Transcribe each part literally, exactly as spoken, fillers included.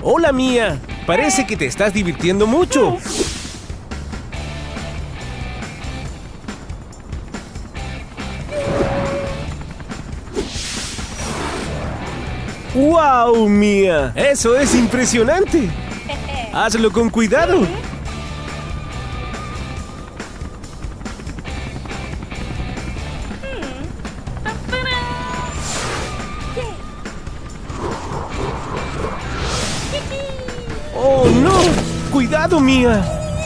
Hola, Mia. Parece que te estás divirtiendo mucho. ¡Wow, Mia! ¡Eso es impresionante! ¡Hazlo con cuidado! ¡Oh, no! ¡Cuidado, Mia!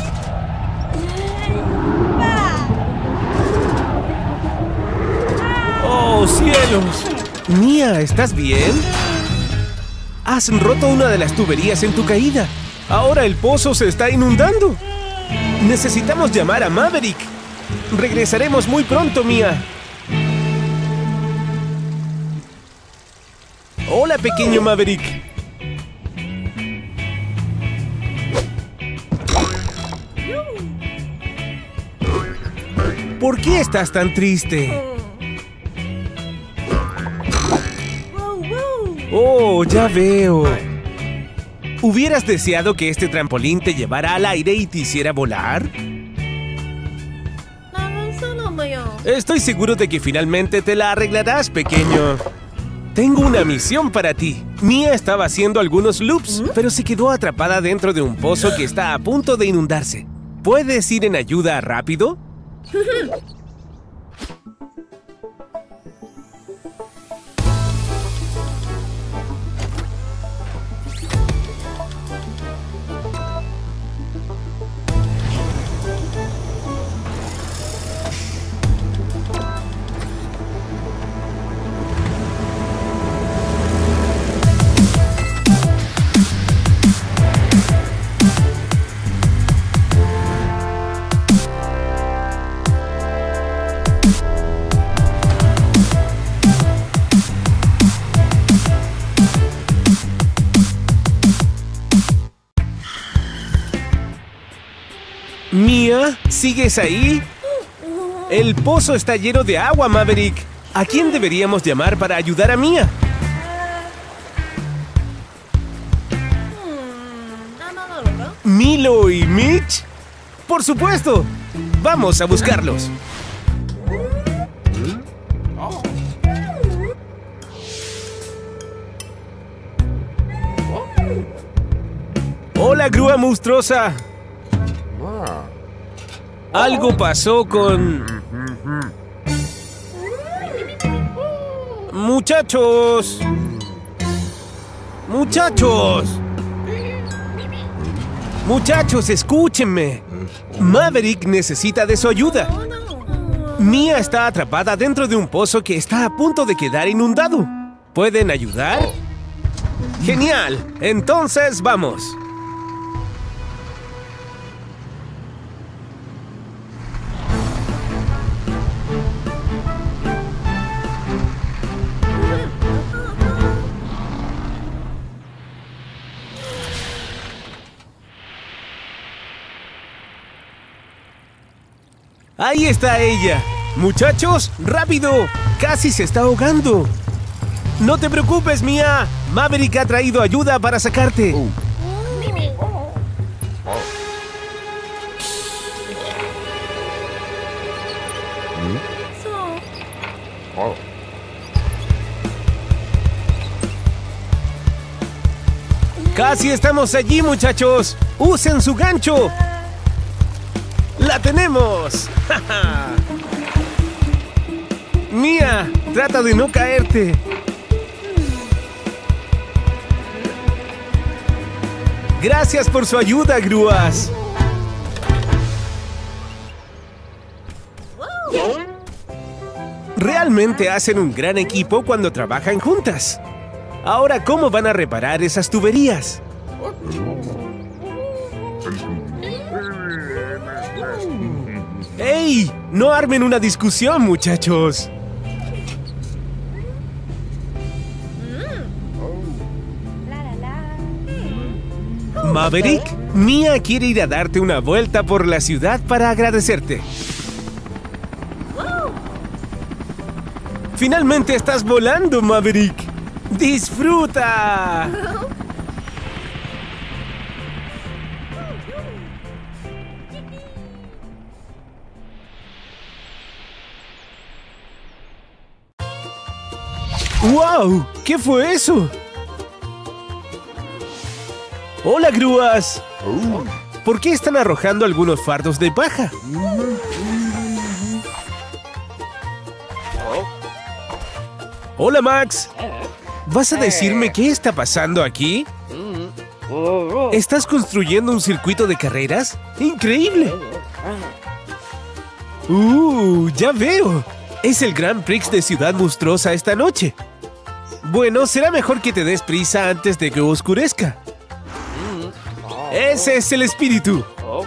¡Oh, cielos! Mia, ¿estás bien? Has roto una de las tuberías en tu caída. Ahora el pozo se está inundando. Necesitamos llamar a Maverick. Regresaremos muy pronto, Mia. Hola, pequeño Maverick. ¿Por qué estás tan triste? Oh, ya veo. ¿Hubieras deseado que este trampolín te llevara al aire y te hiciera volar? Estoy seguro de que finalmente te la arreglarás, pequeño. Tengo una misión para ti. Mia estaba haciendo algunos loops, pero se quedó atrapada dentro de un pozo que está a punto de inundarse. ¿Puedes ir en ayuda rápido? Mia, ¿sigues ahí? El pozo está lleno de agua, Maverick. ¿A quién deberíamos llamar para ayudar a Mia? ¿Milo y Mitch? ¡Por supuesto! ¡Vamos a buscarlos! ¡Hola, grúa monstruosa! Algo pasó con... ¡Muchachos! ¡Muchachos! ¡Muchachos, escúchenme! Maverick necesita de su ayuda. Mia está atrapada dentro de un pozo que está a punto de quedar inundado. ¿Pueden ayudar? ¡Genial! Entonces, vamos. ¡Ahí está ella! ¡Muchachos, rápido! ¡Casi se está ahogando! ¡No te preocupes, Mia! Maverick ha traído ayuda para sacarte. Uh. ¡Casi estamos allí, muchachos! ¡Usen su gancho! ¡La tenemos! Mia, trata de no caerte. Gracias por su ayuda, grúas. Realmente hacen un gran equipo cuando trabajan juntas. Ahora, ¿cómo van a reparar esas tuberías? ¡Ey! ¡No armen una discusión, muchachos! Maverick, Mia quiere ir a darte una vuelta por la ciudad para agradecerte. ¡Finalmente estás volando, Maverick! ¡Disfruta! ¡Wow! ¿Qué fue eso? ¡Hola, grúas! ¿Por qué están arrojando algunos fardos de paja? ¡Hola, Max! ¿Vas a decirme qué está pasando aquí? ¿Estás construyendo un circuito de carreras? ¡Increíble! ¡Uh! ¡Ya veo! Es el Grand Prix de Ciudad Monstruosa esta noche. Bueno, será mejor que te des prisa antes de que oscurezca. ¡Ese es el espíritu!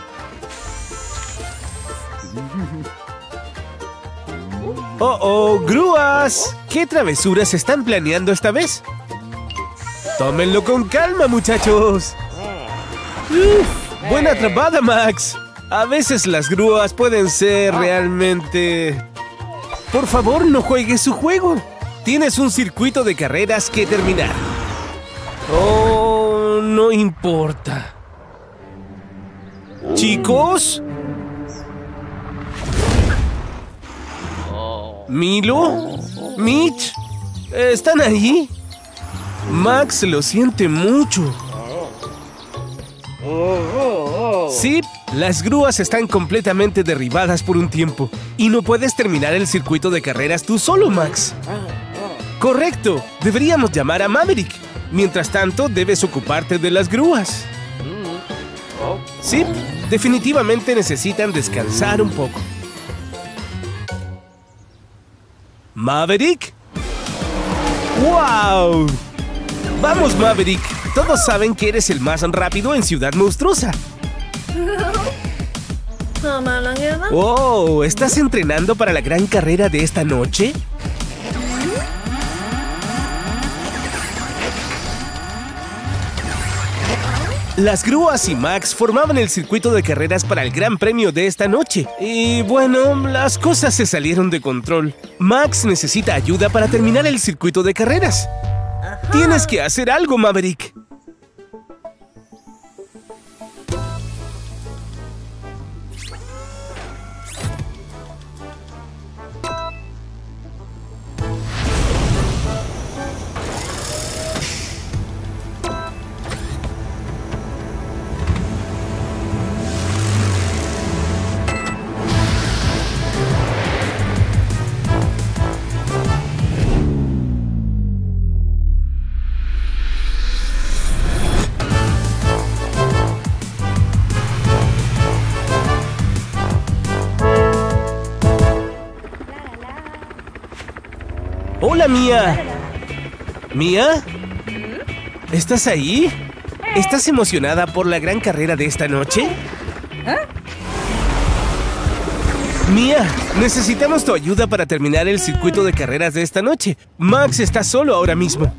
¡Oh, oh! ¡Grúas! ¿Qué travesuras están planeando esta vez? ¡Tómenlo con calma, muchachos! ¡Uf! ¡Buena atrapada, Max! A veces las grúas pueden ser realmente... Por favor, no juegues su juego. Tienes un circuito de carreras que terminar. Oh, no importa. ¿Chicos? ¿Milo? ¿Mitch? ¿Están ahí? Max lo siente mucho. Sí, las grúas están completamente derribadas por un tiempo. Y no puedes terminar el circuito de carreras tú solo, Max. Correcto, deberíamos llamar a Maverick. Mientras tanto, debes ocuparte de las grúas. Sí, definitivamente necesitan descansar un poco. ¿Maverick? ¡Wow! ¡Vamos, Maverick! Todos saben que eres el más rápido en Ciudad Monstruosa. ¡Oh! ¿Estás entrenando para la gran carrera de esta noche? Las grúas y Max formaban el circuito de carreras para el gran premio de esta noche. Y bueno, las cosas se salieron de control. Max necesita ayuda para terminar el circuito de carreras. Ajá. Tienes que hacer algo, Maverick. ¡Hola, Mía! ¿Mía? ¿Estás ahí? ¿Estás emocionada por la gran carrera de esta noche? Mía, necesitamos tu ayuda para terminar el circuito de carreras de esta noche. Max está solo ahora mismo.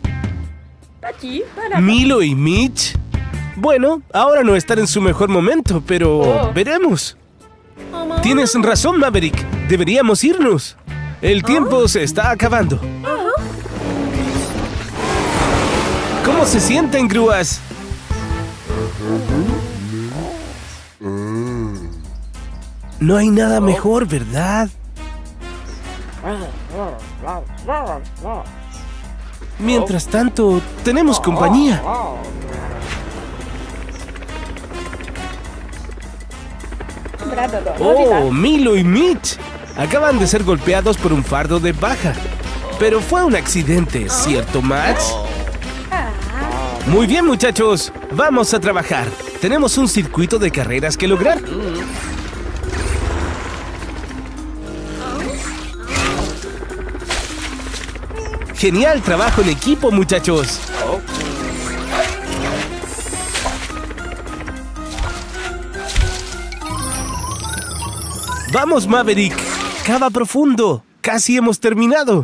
¿Milo y Mitch? Bueno, ahora no están en su mejor momento, pero veremos. Tienes razón, Maverick. Deberíamos irnos. El tiempo se está acabando. ¿Cómo se sienten, grúas? No hay nada mejor, ¿verdad? Mientras tanto, tenemos compañía. Oh, Milo y Mitch acaban de ser golpeados por un fardo de paja. Pero fue un accidente, ¿cierto, Max? Muy bien, muchachos. Vamos a trabajar. Tenemos un circuito de carreras que lograr. Genial trabajo en equipo, muchachos. Vamos, Maverick. Cava profundo. Casi hemos terminado.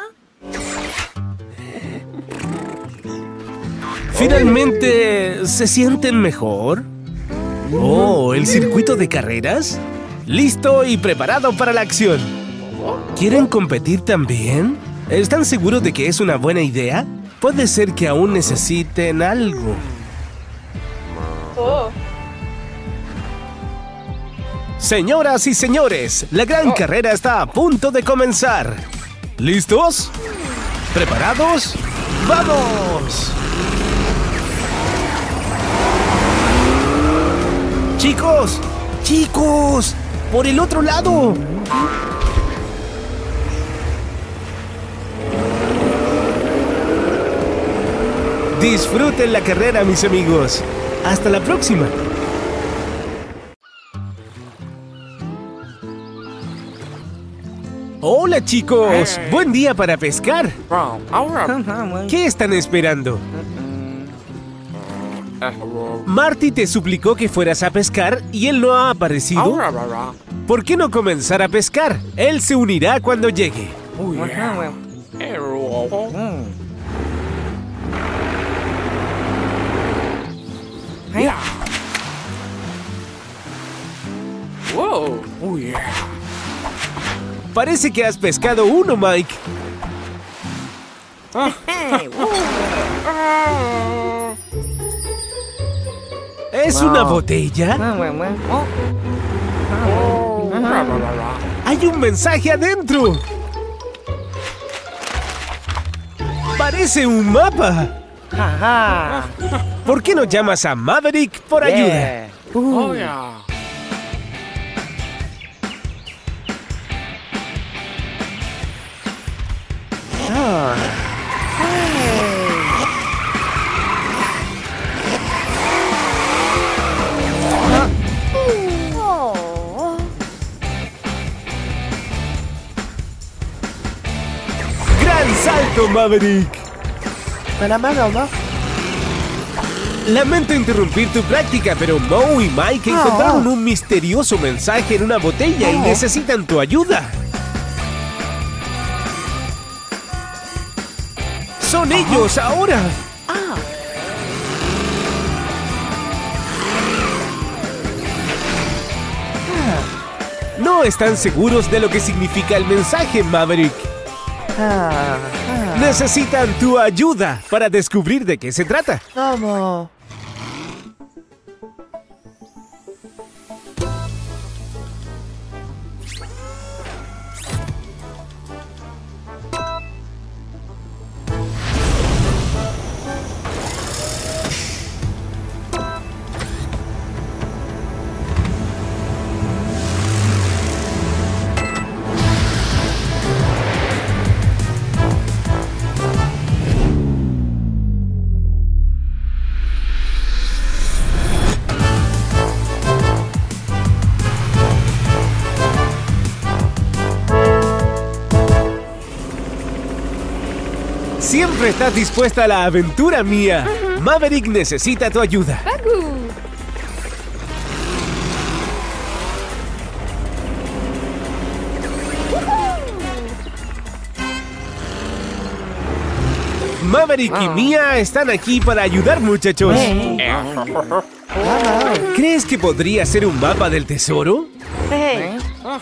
¿Finalmente se sienten mejor? Oh, ¿el circuito de carreras? Listo y preparado para la acción. ¿Quieren competir también? ¿Están seguros de que es una buena idea? Puede ser que aún necesiten algo. Oh. Señoras y señores, la gran Oh. carrera está a punto de comenzar. ¿Listos? ¿Preparados? ¡Vamos! ¡Chicos! ¡Chicos! ¡Por el otro lado! Disfruten la carrera, mis amigos. ¡Hasta la próxima! ¡Hola, chicos! ¡Buen día para pescar! ¿Qué están esperando? Marty te suplicó que fueras a pescar y él no ha aparecido. ¿Por qué no comenzar a pescar? Él se unirá cuando llegue. Parece que has pescado uno, Mike. ¿Es una botella? ¡Hay un mensaje adentro! ¡Parece un mapa! ¿Por qué no llamas a Maverick por ayuda? Uh. Ah. ¡Gran salto, Maverick! Lamento interrumpir tu práctica, pero Mo y Mike encontraron un misterioso mensaje en una botella y necesitan tu ayuda. ¡Son ellos ahora! No están seguros de lo que significa el mensaje, Maverick. Necesitan tu ayuda para descubrir de qué se trata. ¿Cómo? Siempre estás dispuesta a la aventura, Mia. Uh-huh. Maverick necesita tu ayuda. Bagu. Maverick y Mia están aquí para ayudar, muchachos. ¿Crees que podría ser un mapa del tesoro? Hey.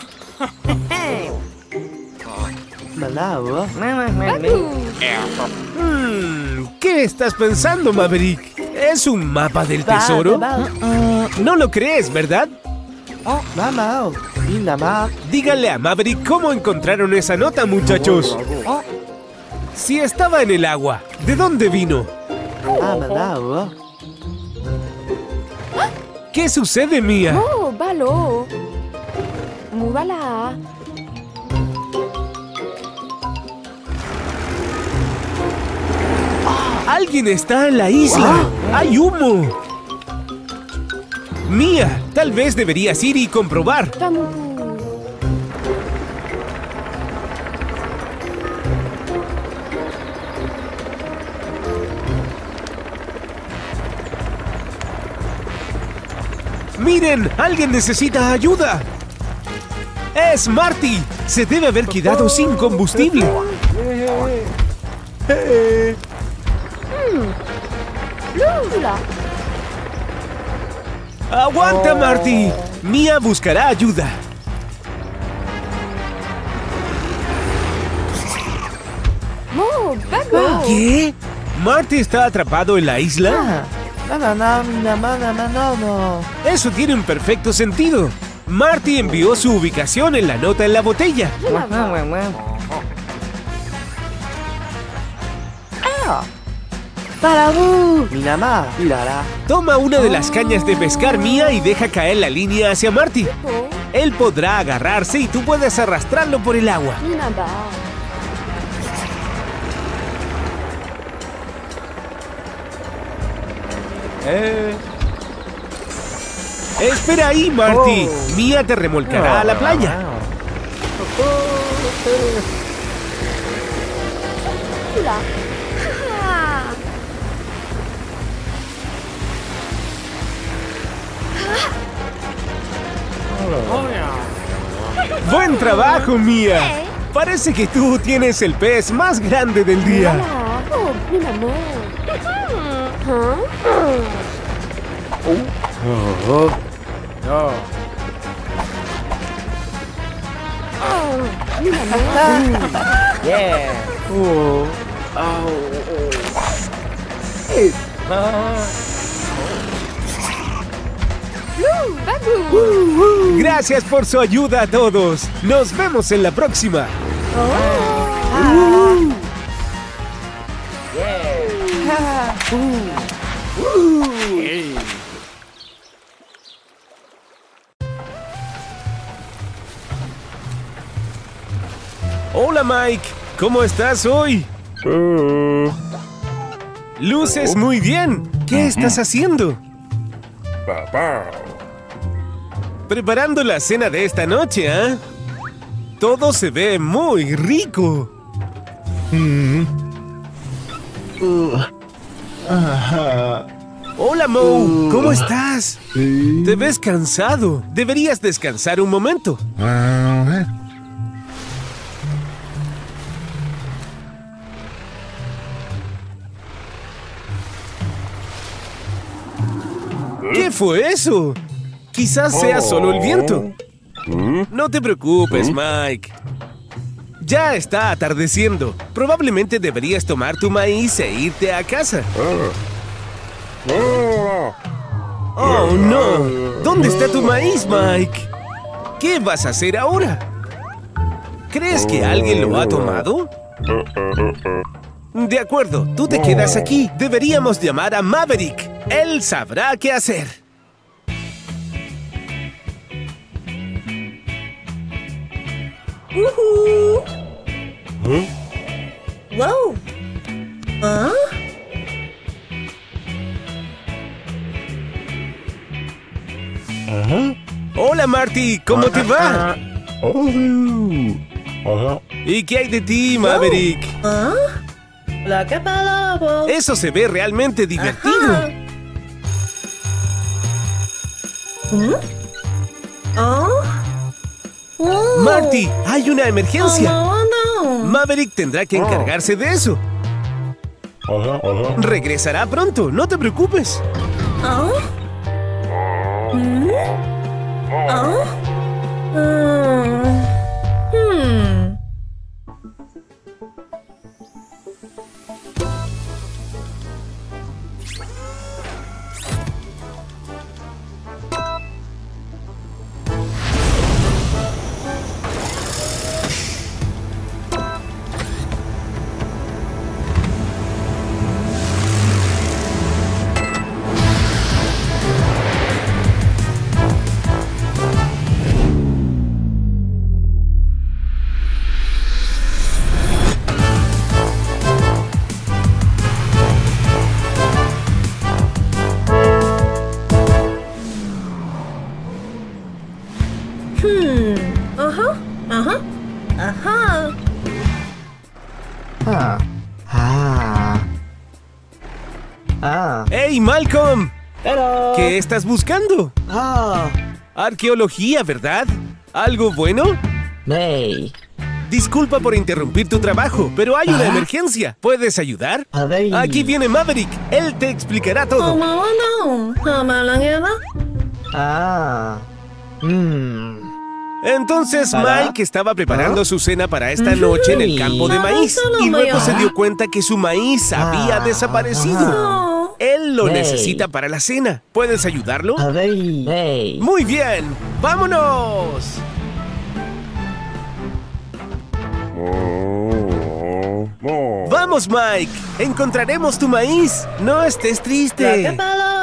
Hmm, ¿qué estás pensando, Maverick? ¿Es un mapa del tesoro? Uh, no lo crees, ¿verdad? Díganle a Maverick cómo encontraron esa nota, muchachos. Si estaba en el agua, ¿de dónde vino? ¿Qué sucede, Mia? Oh, balo. Mubala. ¡Alguien está en la isla! ¡Hay humo! Mia, tal vez deberías ir y comprobar. ¡Miren! ¡Alguien necesita ayuda! ¡Es Marty! Se debe haber quedado sin combustible. ¡Aguanta, Marty! Mia buscará ayuda. ¿Qué? ¿Marty está atrapado en la isla? Eso tiene un perfecto sentido. Marty envió su ubicación en la nota en la botella. Toma una de las cañas de pescar Mia y deja caer la línea hacia Marty. Él podrá agarrarse y tú puedes arrastrarlo por el agua. Eh. Espera ahí, Marty. Oh. Mia te remolcará oh. a la playa. ¡Buen trabajo, Mia! Parece que tú tienes el pez más grande del día. Yeah. Oh. Oh. Gracias por su ayuda a todos. Nos vemos en la próxima. Oh. Yeah. Hey. Hola, Mike. ¿Cómo estás hoy? Uh. Luces muy bien. ¿Qué estás haciendo? Preparando la cena de esta noche, ¿eh? Todo se ve muy rico. Mm. Uh. Uh-huh. Hola, Mo. Uh. ¿Cómo estás? Sí. Te ves cansado. Deberías descansar un momento. Uh-huh. ¿Qué fue eso? Quizás sea solo el viento. No te preocupes, Mike. Ya está atardeciendo. Probablemente deberías tomar tu maíz e irte a casa. Oh, no. ¿Dónde está tu maíz, Mike? ¿Qué vas a hacer ahora? ¿Crees que alguien lo ha tomado? De acuerdo, tú te quedas aquí. Deberíamos llamar a Maverick. Él sabrá qué hacer. Uh-huh. ¿Eh? Wow. ¿Ah? Uh-huh. Hola, Marty. ¿Cómo uh-huh. te va? Uh-huh. Uh-huh. ¿Y qué hay de ti, Maverick? ¿Ah? La que palabra. Eso se ve realmente divertido. ¿Mm? ¿Ah? Oh. Marty, hay una emergencia. Oh, no, no. Maverick tendrá que encargarse de eso. Ajá, ajá. Regresará pronto, no te preocupes. ¿Ah? ¿Mm? ¿Ah? Uh. Hmm. ¡Hey, Malcolm! Hello. ¿Qué estás buscando? Ah. Arqueología, ¿verdad? ¿Algo bueno? May. Disculpa por interrumpir tu trabajo, pero hay una emergencia. ¿Puedes ayudar? Aquí viene Maverick. Él te explicará todo. Ah. Mm. Entonces ¿Para? Mike estaba preparando ¿Ah? su cena para esta noche en el campo de maíz y luego se dio cuenta que su maíz había Ah. desaparecido. Él lo Hey. necesita para la cena. ¿Puedes ayudarlo? Hey. Muy bien. ¡Vámonos! ¡Vamos, Mike! ¡Encontraremos tu maíz! ¡No estés triste!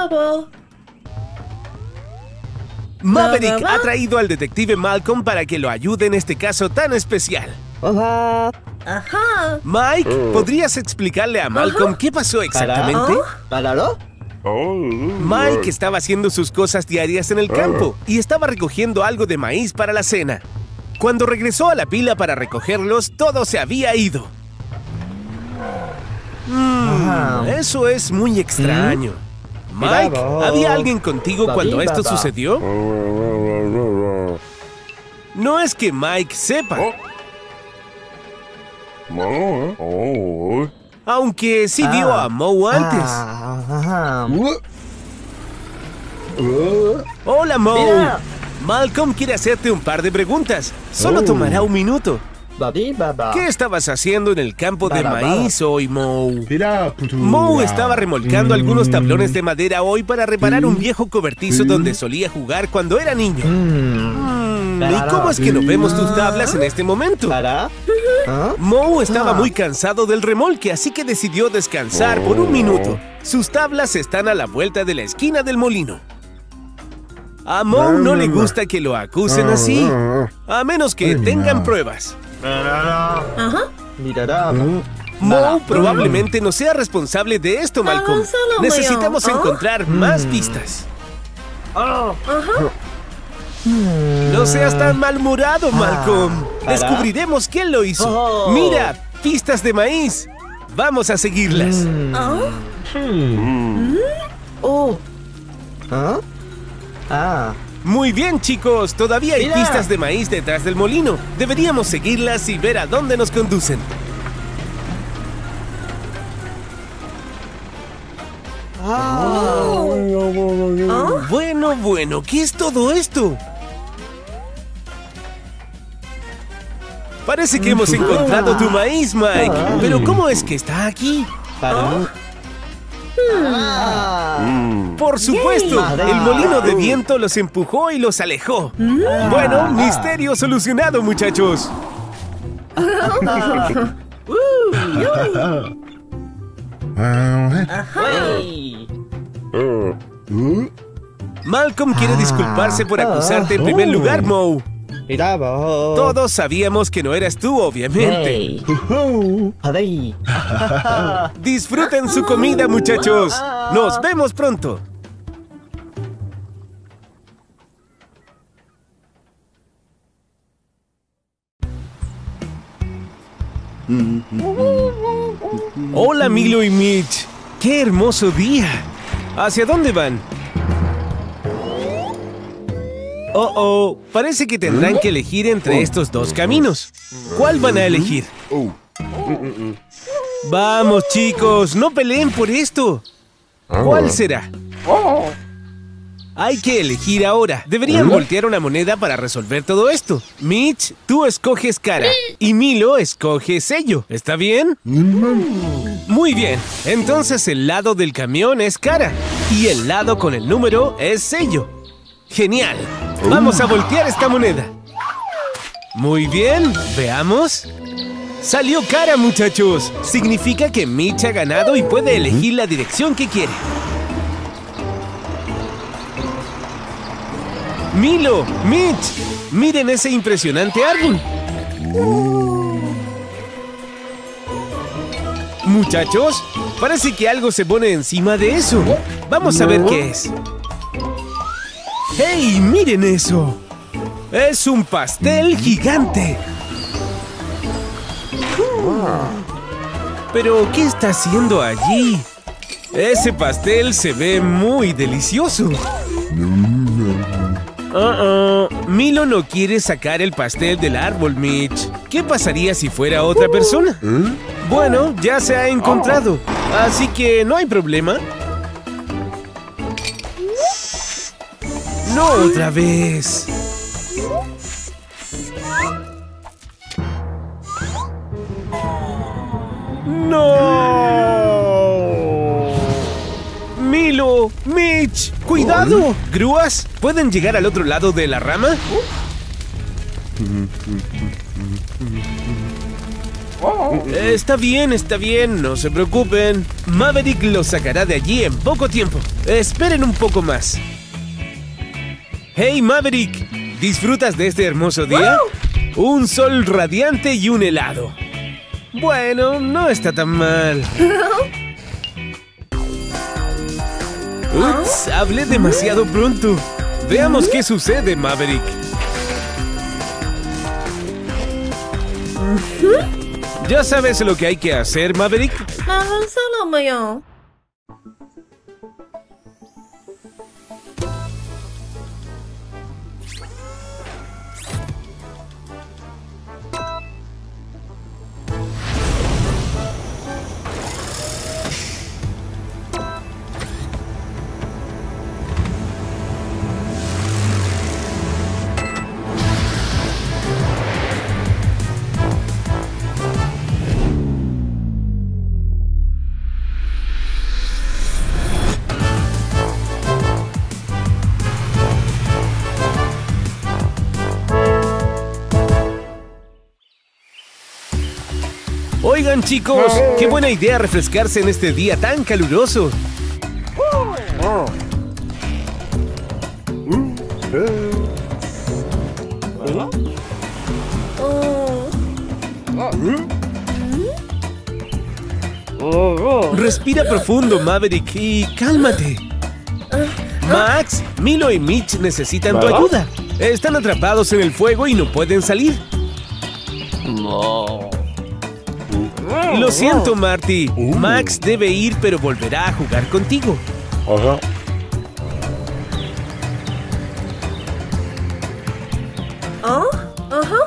Maverick ha traído al detective Malcolm para que lo ayude en este caso tan especial. Hola. Ajá. Mike, ¿podrías explicarle a Malcolm qué pasó exactamente? ¿Paralo? Mike estaba haciendo sus cosas diarias en el campo y estaba recogiendo algo de maíz para la cena. Cuando regresó a la pila para recogerlos, todo se había ido. Mm, eso es muy extraño. Mike, ¿había alguien contigo cuando esto sucedió? No es que Mike sepa. Aunque sí vio a Moe antes. Hola, Moe. Mira. Malcolm quiere hacerte un par de preguntas. Solo tomará un minuto. Babi baba. ¿Qué estabas haciendo en el campo de Baba, maíz hoy, Moe? Mira, puto. Moe estaba remolcando algunos tablones de madera hoy para reparar un viejo cobertizo donde solía jugar cuando era niño. Mm. Mm, ¿Y cómo es que no vemos tus tablas en este momento? ¿Para? ¿Ah? Moe estaba Ah. muy cansado del remolque, así que decidió descansar por un minuto. Sus tablas están a la vuelta de la esquina del molino. A Moe no le gusta que lo acusen así, a menos que tengan pruebas. Ajá. Mirará. Moe probablemente no sea responsable de esto, Malcolm. solo Necesitamos veo. encontrar más pistas. Ajá. No seas tan malhumorado, Malcolm. ¿para? Descubriremos quién lo hizo. Oh. Mira, pistas de maíz. Vamos a seguirlas. Ah. Oh. ¿Ah? Ah. Muy bien, chicos. Todavía hay Mira. pistas de maíz detrás del molino. Deberíamos seguirlas y ver a dónde nos conducen. Ah. Bueno, bueno, ¿qué es todo esto? Parece que hemos encontrado tu maíz, Mike. Pero ¿cómo es que está aquí? Para. Ah. Por supuesto, Yay. el molino de viento los empujó y los alejó. Bueno, misterio solucionado, muchachos. Hey. Malcolm quiere disculparse por acusarte en primer lugar, Moe. Mira, vos. Todos sabíamos que no eras tú, obviamente. Hey. Ahí. Disfruten su comida, muchachos. Nos vemos pronto. Hola, Milo y Mitch. ¡Qué hermoso día! ¿Hacia dónde van? Oh, oh, parece que tendrán que elegir entre estos dos caminos. ¿Cuál van a elegir? Vamos, chicos, no peleen por esto. ¿Cuál será? Hay que elegir ahora. Deberían voltear una moneda para resolver todo esto. Mitch, tú escoges cara y Milo escoge sello. ¿Está bien? Muy bien. Entonces el lado del camión es cara y el lado con el número es sello. ¡Genial! Vamos a voltear esta moneda. Muy bien, veamos. Salió cara, muchachos. Significa que Mitch ha ganado y puede elegir la dirección que quiere. Milo, Mitch, miren ese impresionante árbol. Muchachos, parece que algo se pone encima de eso. Vamos a ver qué es. ¡Hey, miren eso! ¡Es un pastel gigante! ¿Pero qué está haciendo allí? Ese pastel se ve muy delicioso. Uh-uh. Milo no quiere sacar el pastel del árbol, Mitch. ¿Qué pasaría si fuera otra persona? Bueno, ya se ha encontrado, así que no hay problema. ¡No otra vez! ¡No! ¡Milo! ¡Mitch! ¡Cuidado! ¿Grúas? ¿Pueden llegar al otro lado de la rama? Eh, Está bien, está bien, no se preocupen. Maverick los sacará de allí en poco tiempo. Esperen un poco más. Hey, Maverick, ¿disfrutas de este hermoso día? Un sol radiante y un helado. Bueno, no está tan mal. Ups, hablé demasiado pronto. Veamos qué sucede, Maverick. ¿Ya sabes lo que hay que hacer, Maverick? 나가살아봐요. Oigan, chicos, qué buena idea refrescarse en este día tan caluroso. Respira profundo, Maverick, y cálmate. Max, Milo y Mitch necesitan tu ayuda. Están atrapados en el fuego y no pueden salir. Lo siento, Marty. Max debe ir, pero volverá a jugar contigo. Ajá. 어? 어허?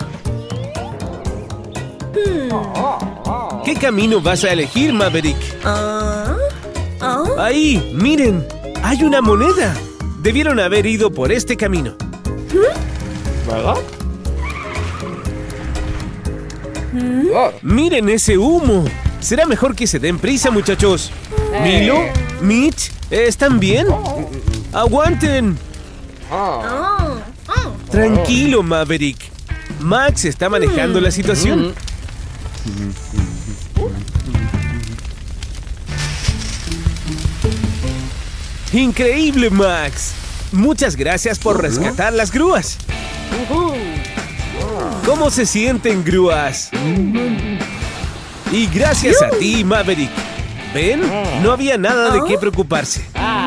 ¿Qué camino vas a elegir, Maverick? 어? 어? Ahí, miren. Hay una moneda. Debieron haber ido por este camino. ¿Verdad? Miren ese humo. Será mejor que se den prisa, muchachos. Milo, Mitch, ¿están bien? ¡Aguanten! 어? 어? Tranquilo, Maverick. Max está manejando la situación. ¡Increíble, Max! Muchas gracias por rescatar las grúas. ¿Cómo se sienten, grúas? Y gracias a ti, Maverick. ¿Ven? No había nada de qué preocuparse.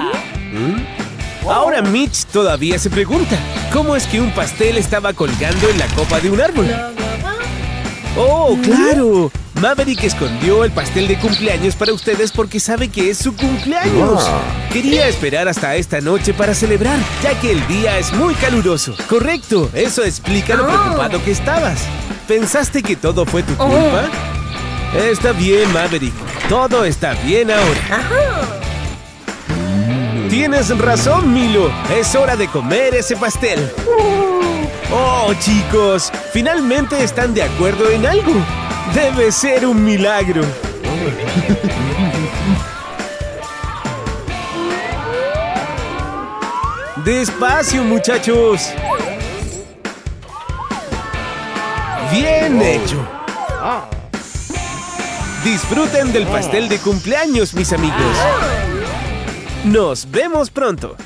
Ahora Mitch todavía se pregunta, ¿cómo es que un pastel estaba colgando en la copa de un árbol? ¡Oh, claro! Maverick escondió el pastel de cumpleaños para ustedes porque sabe que es su cumpleaños. Quería esperar hasta esta noche para celebrar, ya que el día es muy caluroso. Correcto, eso explica lo preocupado que estabas. ¿Pensaste que todo fue tu culpa? Está bien, Maverick. Todo está bien ahora. Tienes razón, Milo. Es hora de comer ese pastel. Oh, chicos, finalmente están de acuerdo en algo. Debe ser un milagro. Despacio, muchachos. Bien hecho. Disfruten del pastel de cumpleaños, mis amigos. Nos vemos pronto.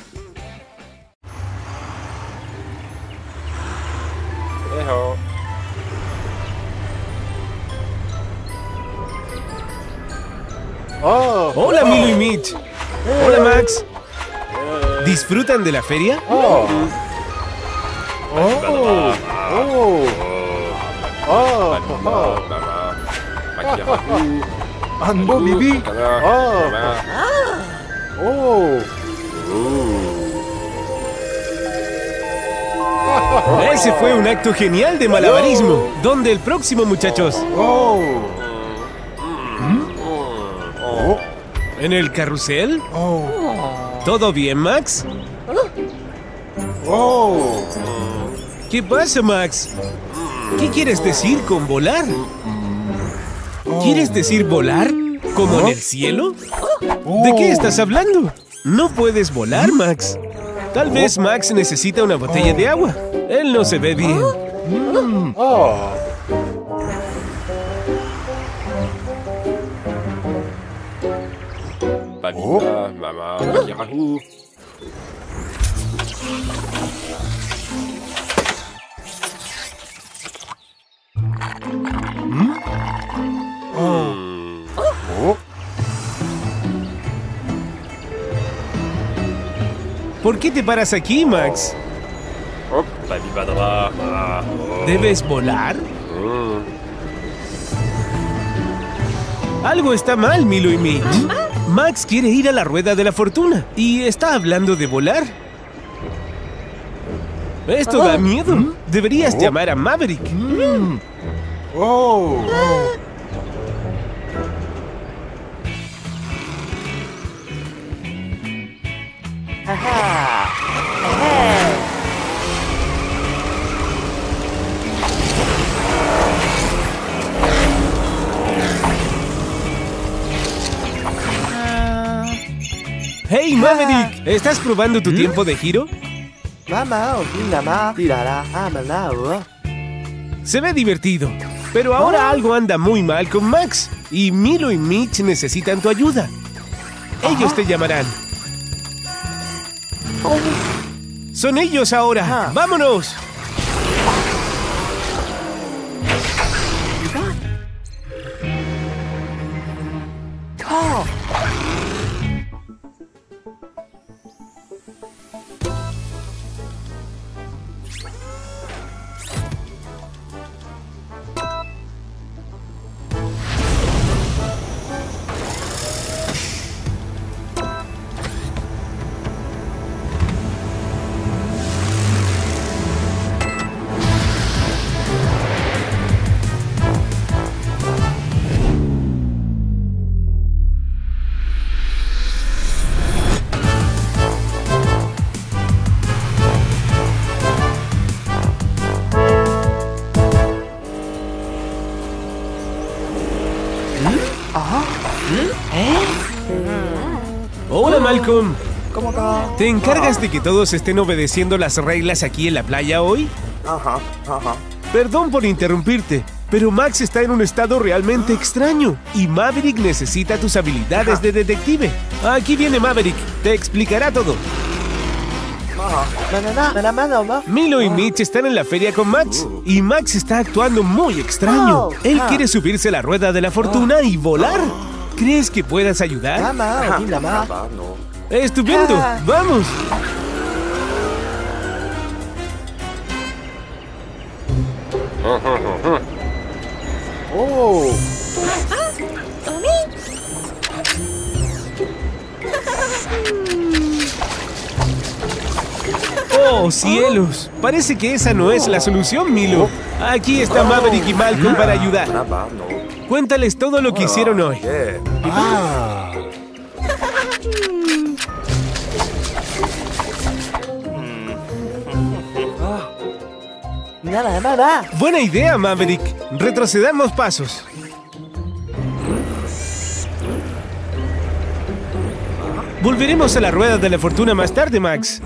어. Hola, Milo y Mitch. Hola, Max. ¿Disfrutan de la feria? 어. 어. 오. 어. 안보 비비. 어. 오. Ese fue un acto genial de malabarismo. ¿Dónde el próximo, muchachos? 오. ¿En el carrusel? 오. ¿Todo bien, Max? 오. ¿Qué pasa, Max? ¿Qué quieres decir con volar? ¿Quieres decir volar? ¿Como en el cielo? ¿De qué estás hablando? No puedes volar, Max. Tal vez Max necesita una botella de agua. Él no se ve bien. 어. Ah, maman, Yahoo. Oh. ¿Por qué te paras aquí, Max? Oh, baby badara. Ah, oh. ¿Debes volar? Mm. Algo está mal, Milo y Mitch. Max quiere ir a la rueda de la fortuna y está hablando de volar. Esto da miedo. Deberías llamar a Maverick. Oh. ¡Hey, Maverick! ¿Estás probando tu tiempo de giro? Se ve divertido, pero ahora algo anda muy mal con Max y Milo y Mitch necesitan tu ayuda. Ellos te llamarán. Son ellos ahora. ¡Vámonos! Hola, Malcolm. ¿Te encargas de que todos estén obedeciendo las reglas aquí en la playa hoy? Ajá, ajá. Perdón por interrumpirte, pero Max está en un estado realmente extraño y Maverick necesita tus habilidades de detective. Aquí viene Maverick, te explicará todo. Milo y Mitch están en la feria con Max y Max está actuando muy extraño. Él quiere subirse a la rueda de la fortuna y volar. ¿Crees que puedas ayudar? No. ¡Estupendo! ¡Vamos! Oh. ¡Oh, cielos! Parece que esa no es la solución, Milo. Aquí está Maverick y Malcolm para ayudar. Cuéntales todo lo que hicieron hoy. Ah. Buena idea, Maverick. Retrocedamos pasos. Volveremos a la rueda de la fortuna más tarde, Max.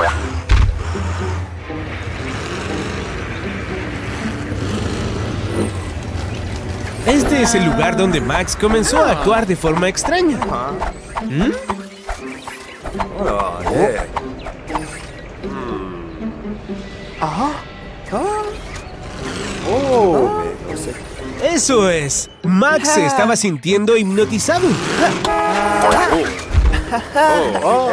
Este es el lugar donde Max comenzó a actuar de forma extraña. ¿Mm? Oh, yeah. Oh. Eso es. Max se estaba sintiendo hipnotizado. Oh.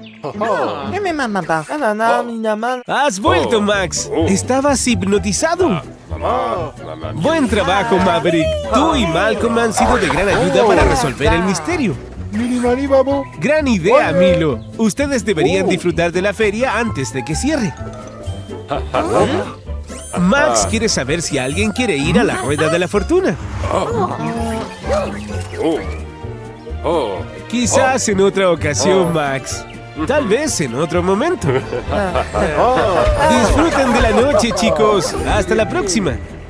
Has vuelto, Max. Estabas hipnotizado. Buen trabajo, Maverick. Tú y Malcolm han sido de gran ayuda para resolver el misterio. Gran idea, Milo. Ustedes deberían disfrutar de la feria antes de que cierre. Max quiere saber si alguien quiere ir a la rueda de la fortuna. Quizás en otra ocasión, Max. Tal vez en otro momento. Disfruten de la noche, chicos. Hasta la próxima.